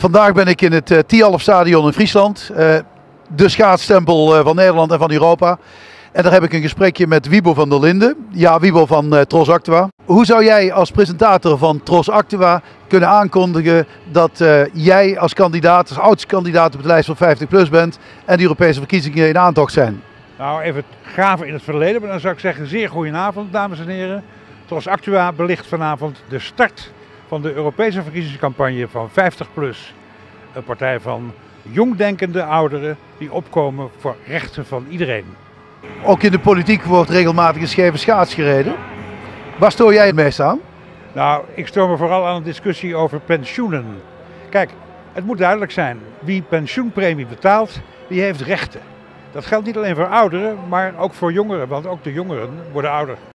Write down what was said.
Vandaag ben ik in het Tialf-stadion in Friesland, de schaatstempel van Nederland en van Europa. En daar heb ik een gesprekje met Wiebo van der Linden, ja Wiebo van TROS Actua. Hoe zou jij als presentator van TROS Actua kunnen aankondigen dat jij als kandidaat, als oudste kandidaat op de lijst van 50PLUS bent en de Europese verkiezingen in aantocht zijn? Nou, even graven in het verleden, maar dan zou ik zeggen zeer goedenavond dames en heren. TROS Actua belicht vanavond de start van de Europese verkiezingscampagne van 50PLUS. Een partij van jongdenkende ouderen die opkomen voor rechten van iedereen. Ook in de politiek wordt regelmatig een scheve schaats gereden. Waar stoor jij het meest aan? Nou, ik stoor me vooral aan een discussie over pensioenen. Kijk, het moet duidelijk zijn, wie pensioenpremie betaalt, die heeft rechten. Dat geldt niet alleen voor ouderen, maar ook voor jongeren, want ook de jongeren worden ouder.